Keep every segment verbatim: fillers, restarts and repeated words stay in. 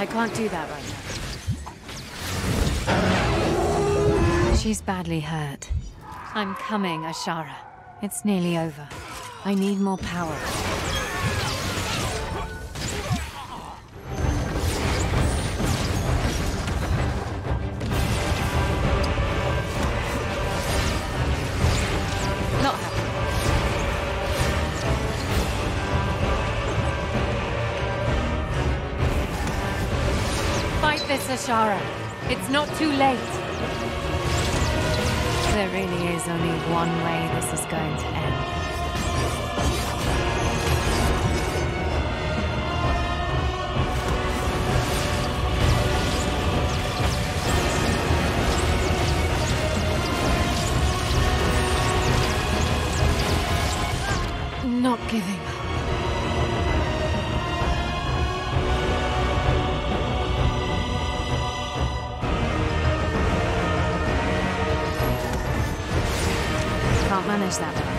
can't do that right now. She's badly hurt. I'm coming, Oshara. It's nearly over. I need more power. Not happy. Fight this, Oshara. It's not too late. There really is only one way this is going to end. Not giving up. Can't manage that one.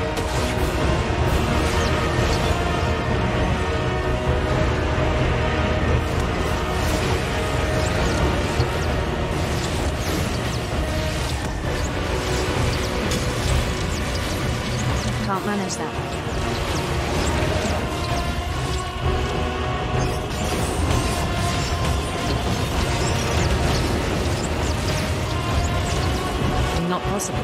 Can't manage that one. Not possible.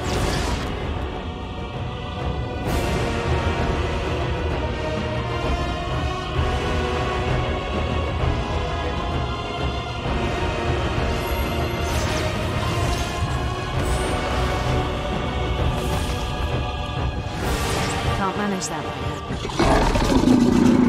Can't manage that one.